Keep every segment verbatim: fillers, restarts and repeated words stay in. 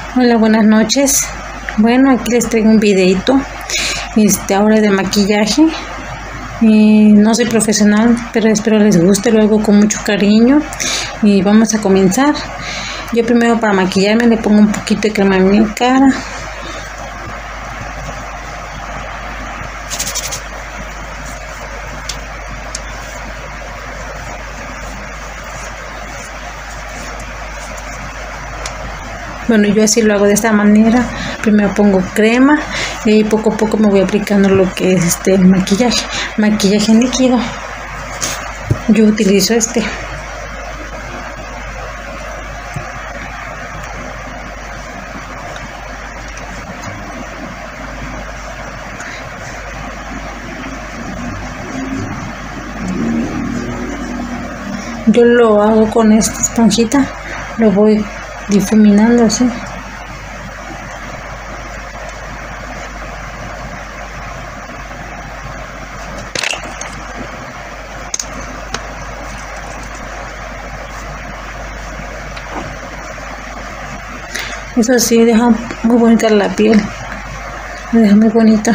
Hola, buenas noches. Bueno, aquí les traigo un videito este ahora de maquillaje. Eh, no soy profesional, pero espero les guste, lo hago con mucho cariño y vamos a comenzar. Yo primero, para maquillarme, le pongo un poquito de crema en mi cara. Bueno, yo así lo hago de esta manera. Primero pongo crema y ahí poco a poco me voy aplicando lo que es este maquillaje. Maquillaje líquido. Yo utilizo este. Yo lo hago con esta esponjita. Lo voy difuminando así. Eso sí, deja muy bonita la piel, la deja muy bonita.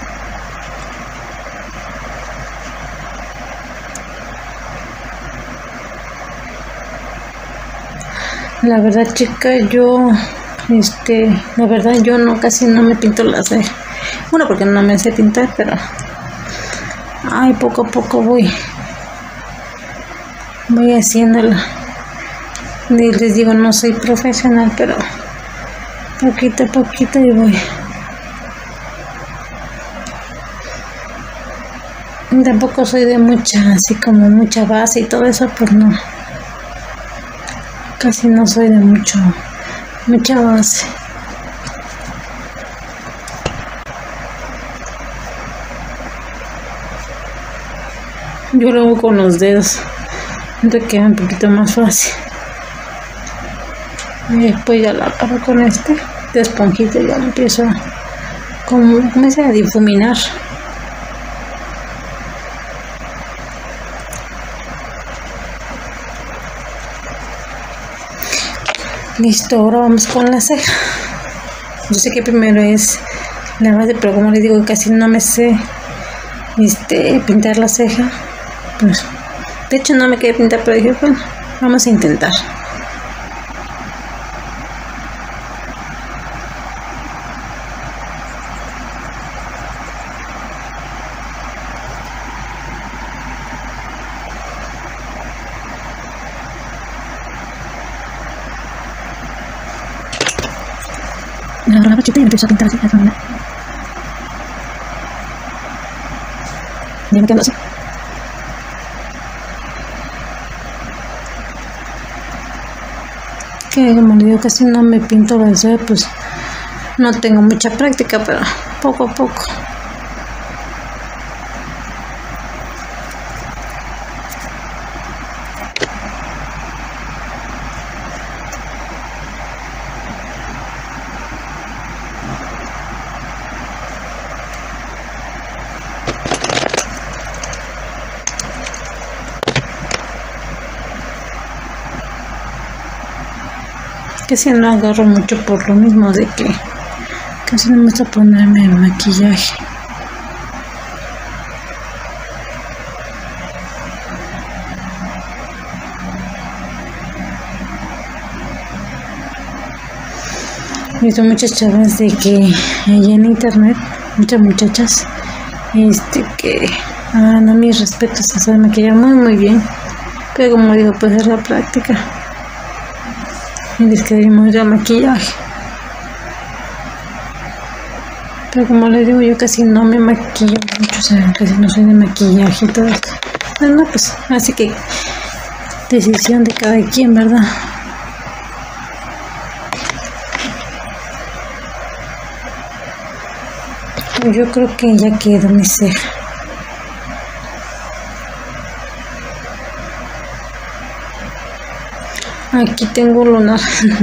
La verdad, chica, yo, este, la verdad, yo no, casi no me pinto las cejas. Bueno, porque no me sé pintar, pero, ay, poco a poco voy, voy haciéndola. Y les digo, no soy profesional, pero poquito a poquito y voy. Y tampoco soy de mucha, así como mucha base y todo eso, pues no. Casi no soy de mucho, mucha base. Yo lo hago con los dedos, me queda un poquito más fácil. Y después ya la acabo con este de esponjita y ya lo empiezo a, como, comencé a difuminar. Listo, ahora vamos con la ceja. Yo sé que primero es la base, pero como les digo, casi no me sé este, pintar la ceja. Pues, de hecho no me quería pintar, pero dije, bueno, vamos a intentar. Me agarro la brochita y empiezo a pintar así, de esa manera. Ya me quedo así. Que como le digo, casi no me pinto las cejas, pues no tengo mucha práctica, pero poco a poco. Casi no agarro mucho por lo mismo de que casi no me gusta ponerme el maquillaje. He visto muchas chavas de que allá en internet, muchas muchachas, este que, ah, no, mis respetos, se sabe maquillar muy muy bien, pero como digo, pues es la práctica. Y les quedé muy de maquillaje, pero como les digo, yo casi no me maquillo mucho, o sea, casi no soy de maquillaje y todo esto. Bueno, pues así que decisión de cada quien, ¿verdad? Yo creo que ya quedó mi ceja. Aquí tengo lunar.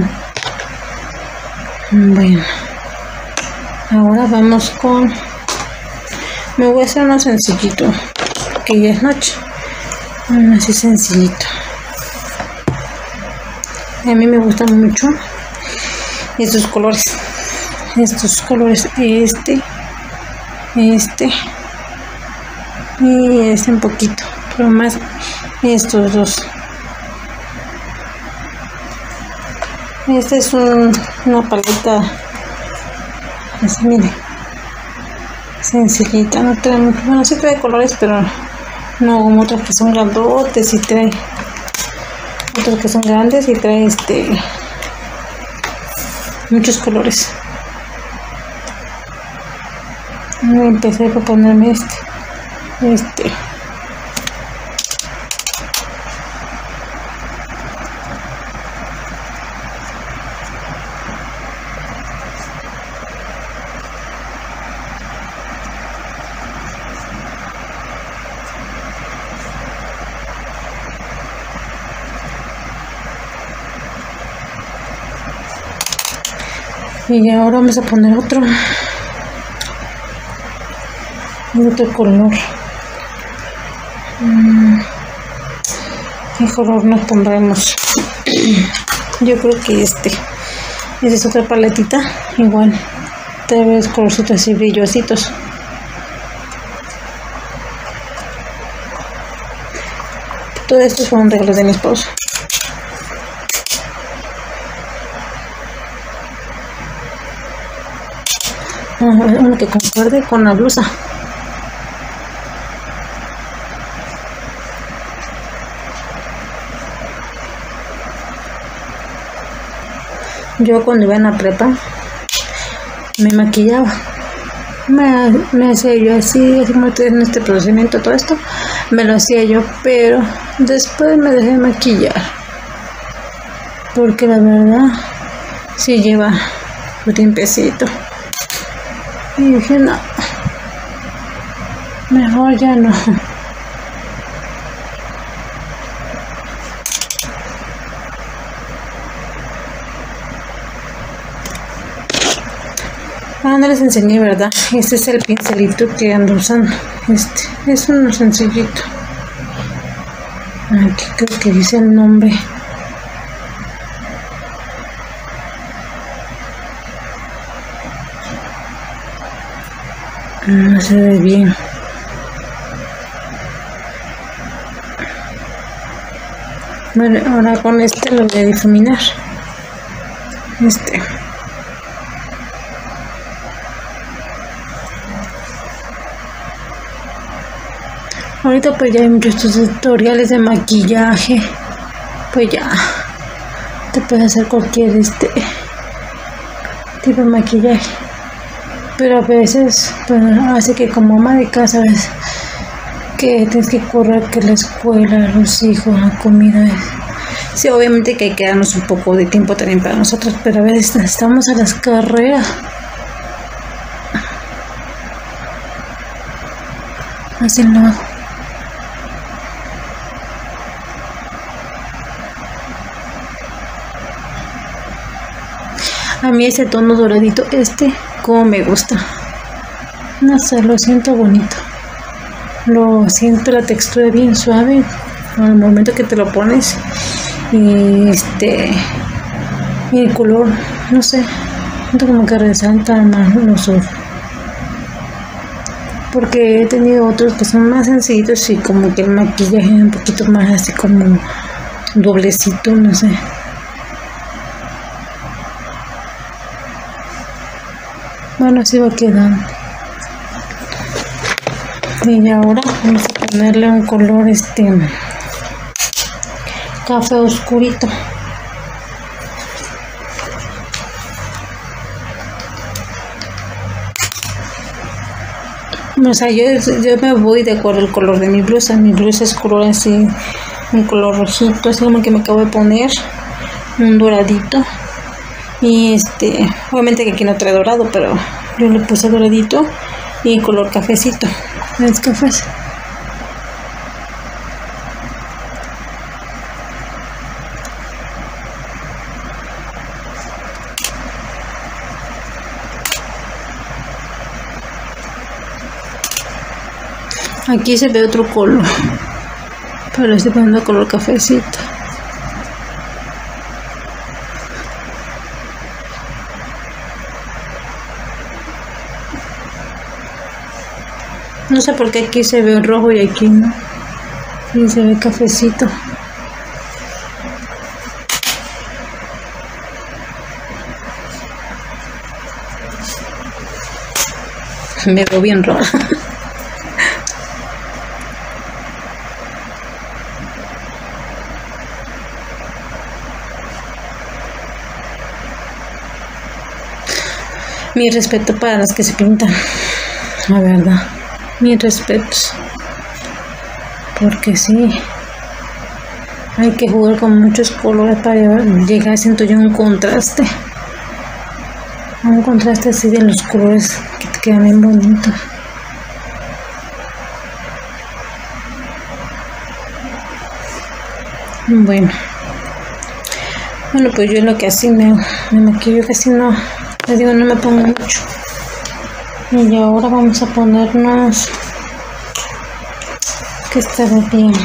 Bueno, ahora vamos con, me voy a hacer uno sencillito porque ya es noche. Uno así sencillito. A mí me gusta mucho estos colores, estos colores, este, este y este un poquito, pero más estos dos. Esta es un, una paleta así, miren, sencillita, no trae mucho, bueno, sí trae colores, pero no como otras que son grandotes, y trae otras que son grandes y trae este muchos colores. Empecé a ponerme este, este. Y ahora vamos a poner otro, otro color. ¿Qué color nos pondremos? Yo creo que este. Esta es otra paletita, igual, tal vez colorcitos así brillositos. Todo esto son regalos de mi esposo. Uno que concuerde con la blusa. Yo cuando iba en la prepa me maquillaba, me, me hacía yo así, así como estoy en este procedimiento, todo esto me lo hacía yo, pero después me dejé maquillar porque la verdad sí lleva un tiempecito. Y dije, no, mejor ya no. Ah, no les enseñé, ¿verdad? Este es el pincelito que ando usando. Este es uno sencillito. Aquí creo que dice el nombre. No se ve bien. Bueno, ahora con este lo voy a difuminar. Este. Ahorita pues ya hay muchos tutoriales de maquillaje. Pues ya te puedes hacer cualquier este tipo de maquillaje. Pero a veces, pues, hace que como ama de casa, ves que tienes que correr, que la escuela, los hijos, la comida. Sí, obviamente que hay que darnos un poco de tiempo también para nosotros, pero a veces estamos a las carreras. Así lo hago. A mí ese tono doradito, este, como me gusta. No sé, lo siento bonito. Lo siento la textura bien suave al momento que te lo pones. Y este, y el color, no sé, siento como que resalta más los ojos. Porque he tenido otros que son más sencillos y como que el maquillaje un poquito más así como doblecito, no sé. Bueno, así va quedando. Y ahora vamos a ponerle un color este café oscurito. O sea, yo, yo me voy de acuerdo al color de mi blusa. Mi blusa es color así, un color rojito, así como el que me acabo de poner, un doradito. Y este, obviamente que aquí no trae dorado, pero yo le puse doradito y color cafecito. ¿Ves café? Aquí se ve otro color, pero estoy poniendo color cafecito. No sé por qué aquí se ve rojo y aquí no. Sí, se ve cafecito. Me veo bien roja. Mi respeto para las que se pintan, la verdad, mi respeto, porque sí, hay que jugar con muchos colores para llegar, siento yo, un contraste, un contraste así de los colores que te quedan bien bonitos. Bueno, bueno, pues yo lo que así me, me maquillo casi no. Les digo, no me pongo mucho. Y ahora vamos a ponernos que está bien.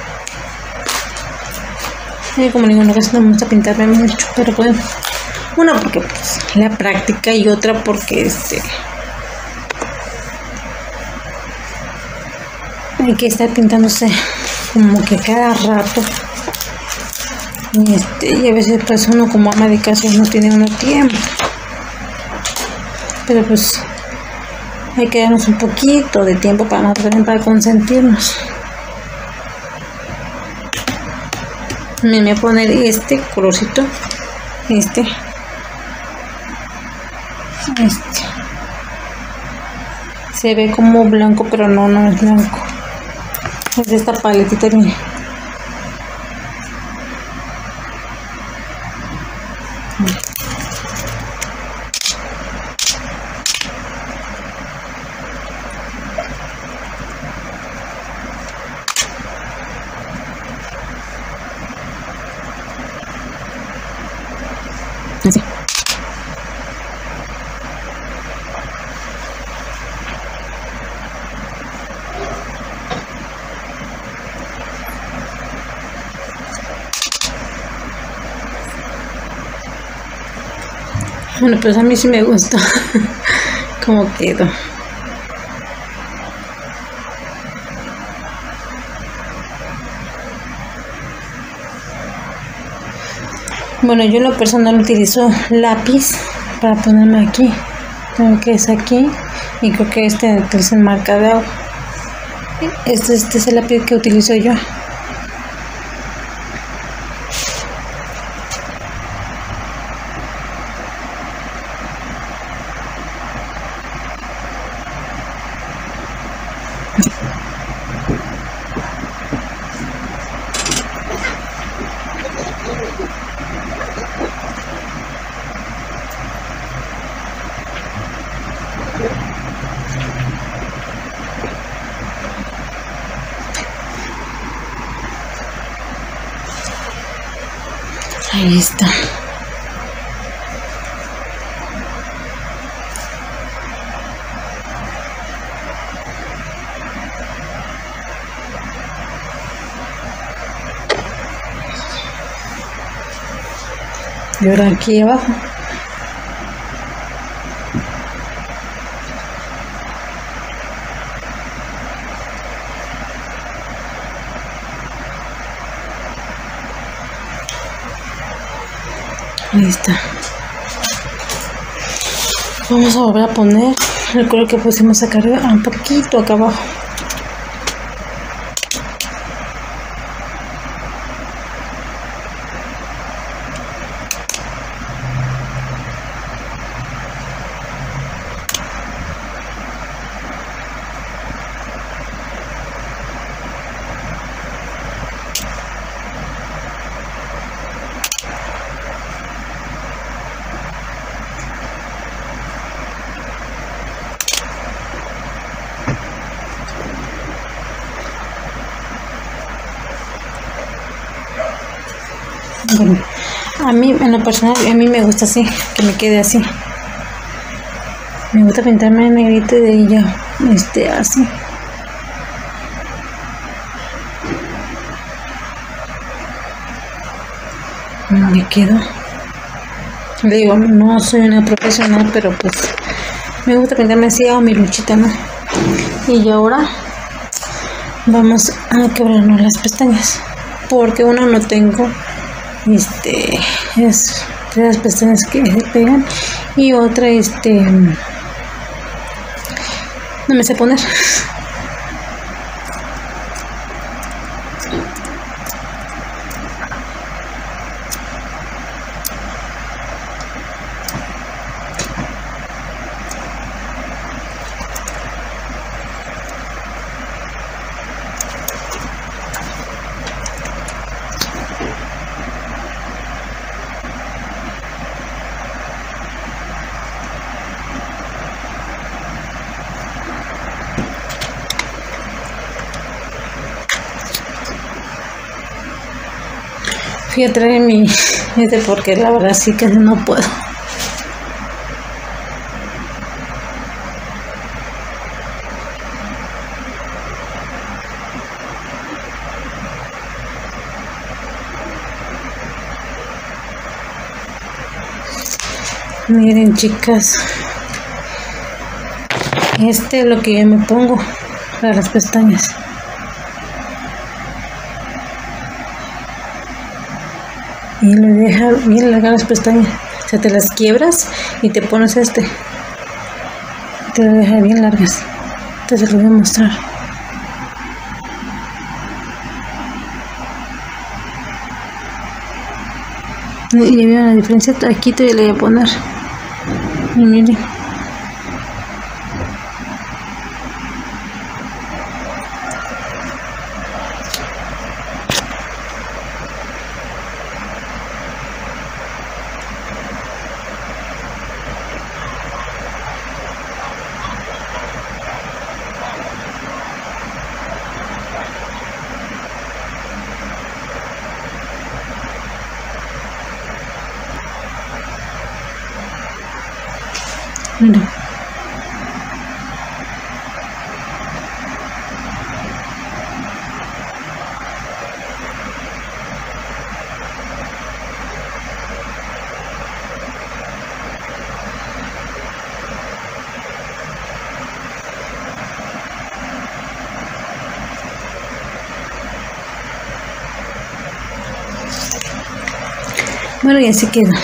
Y como digo, no, casi no me gusta pintarme mucho, pero bueno, una porque pues la práctica y otra porque este hay que estar pintándose como que cada rato. Y, este, y a veces pues uno como ama de casa no tiene uno tiempo. Pero pues hay que darnos un poquito de tiempo para nosotros, para consentirnos. Me voy a poner este colorcito, este, este. Se ve como blanco, pero no, no es blanco. Es de esta paletita, miren. Así. Bueno, pues a mí sí me gusta cómo quedó. Bueno, yo en lo personal utilizo lápiz para ponerme aquí. Creo que es aquí. Y creo que este es el marca de agua. Este, este es el lápiz que utilizo yo. Ahí está. Y ahora aquí abajo. Ahí está. Vamos a volver a poner el color que pusimos acá arriba, un poquito acá abajo. Bueno, a mí en lo personal, a mí me gusta así, que me quede así. Me gusta pintarme en negrito y de ahí ya, este, así. Me quedo. Le digo, no soy una profesional, pero pues me gusta pintarme así, hago mi luchita, ¿no? Y ahora vamos a quebrarnos las pestañas, porque una no tengo este es de las pestañas que se pegan, y otra este no me sé poner. Fui a traer mi este porque la verdad sí que no puedo. Miren, chicas, este es lo que yo me pongo para las pestañas. Y le deja bien largas las pestañas. O sea, te las quiebras y te pones este. Te lo deja bien largas. Entonces lo voy a mostrar. Y ya vieron la diferencia. Aquí te le voy a poner. Y miren. Mira. Bueno, y así queda.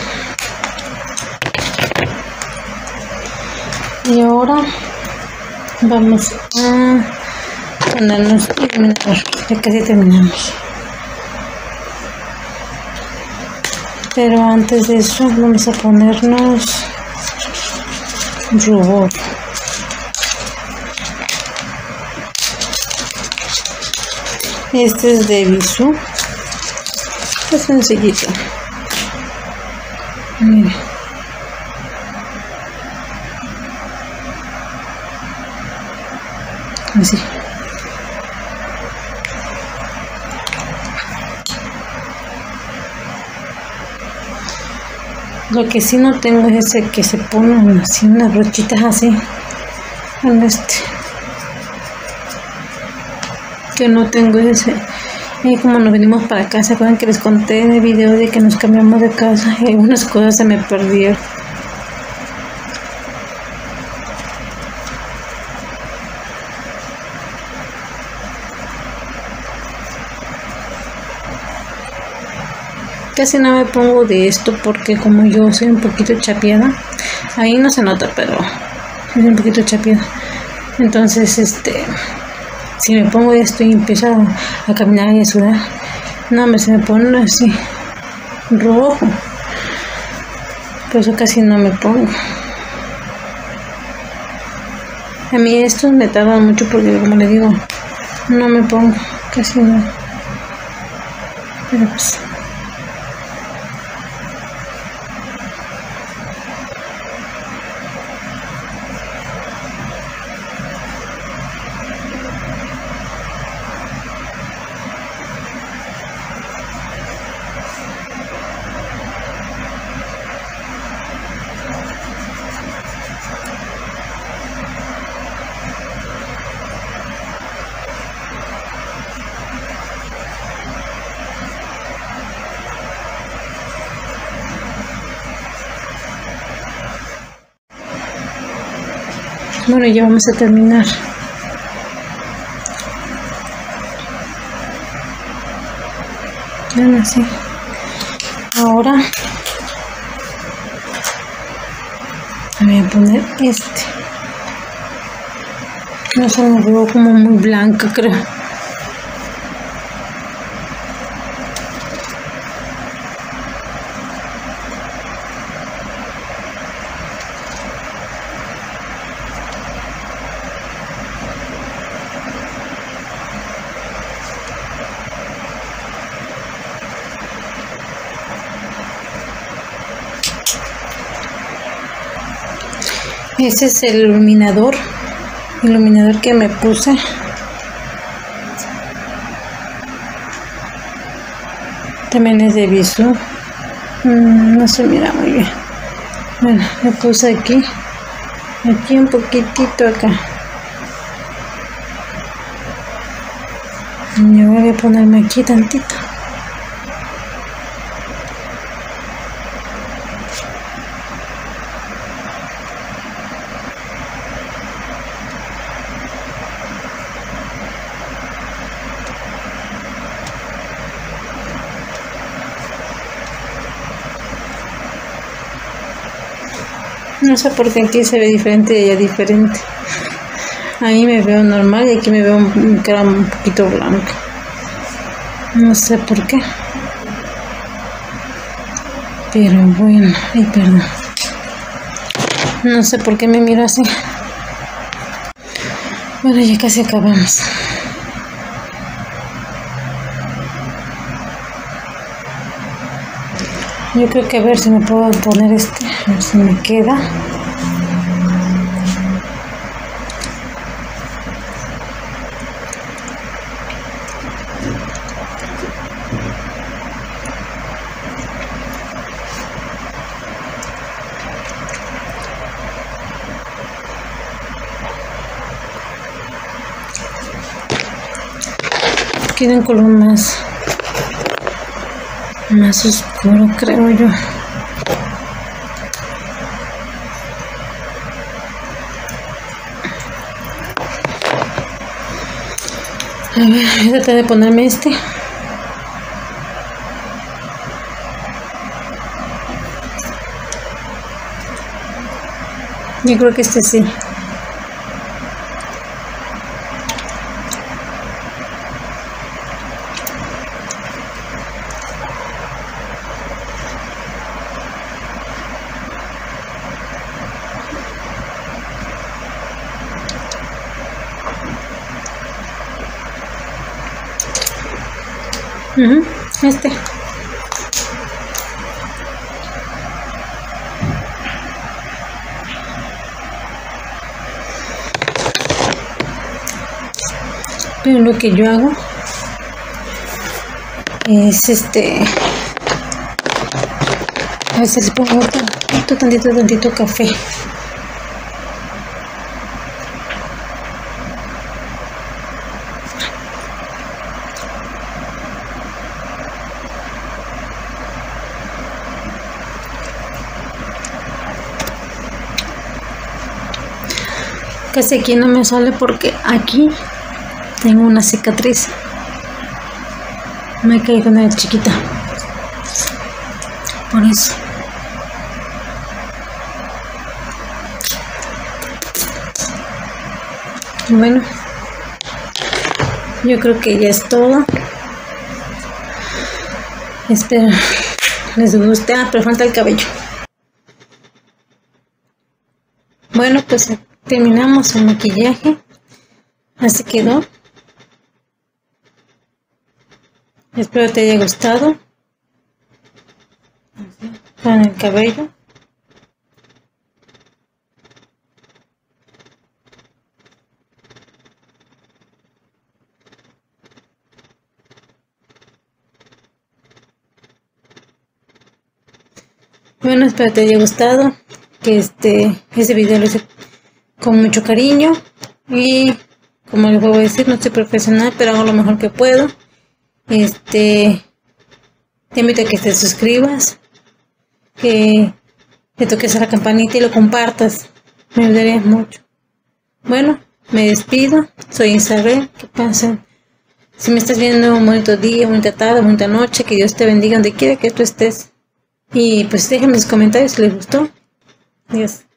Y ahora vamos a ponernos iluminador. Ya casi terminamos. Pero antes de eso vamos a ponernos rubor. Este es de Bisú. Es sencillito. Mira. Así. Lo que sí no tengo es ese que se ponen así unas brochitas así en este, que no tengo ese. Y como nos venimos para acá, ¿se acuerdan que les conté en el video de que nos cambiamos de casa y algunas cosas se me perdieron? Casi no me pongo de esto porque como yo soy un poquito chapeada, ahí no se nota, pero soy un poquito chapeada. Entonces, este, si me pongo esto y empiezo a, a caminar y a sudar, no, me se me pone así rojo. Por eso casi no me pongo. A mí estos me tardan mucho porque, como les digo, no me pongo, casi no. Pero pues... Bueno, ya vamos a terminar. Bueno, así. Ahora voy a poner este. No sé, me veo como muy blanca, creo. Ese es el iluminador, iluminador que me puse. También es de Bisú. Mm, no se mira muy bien. Bueno, le puse aquí, aquí un poquitito acá. Y ahora voy a ponerme aquí tantito. No sé por qué aquí se ve diferente y allá diferente. Ahí me veo normal y aquí me veo un cara un poquito blanca. No sé por qué. Pero bueno, ay, perdón. No sé por qué me miro así. Bueno, ya casi acabamos. Yo creo que a ver si me puedo poner este, a ver si me queda. Queda un color más más oscuro, creo yo. A ver, voy a tratar de ponerme este. Yo creo que este sí. Uh-huh, este. Pero lo que yo hago es este, a veces le pongo tantito, tantito, tantito café. Casi aquí no me sale porque aquí tengo una cicatriz. Me caí cuando era chiquita. Por eso. Bueno, yo creo que ya es todo. Espero les guste. Ah, pero falta el cabello. Bueno, pues terminamos el maquillaje. Así quedó. Espero te haya gustado. Con el cabello. Bueno, espero te haya gustado. Que este, este video lo hice con mucho cariño. Y como les voy a decir, no soy profesional, pero hago lo mejor que puedo. Este, te invito a que te suscribas, que le toques a la campanita y lo compartas. Me ayudaría mucho. Bueno, me despido. Soy Isabel. Que pasen Si me estás viendo, un bonito día, bonita tarde, bonita noche, que Dios te bendiga donde quiera que tú estés. Y pues déjenme en los comentarios si les gustó. Adiós.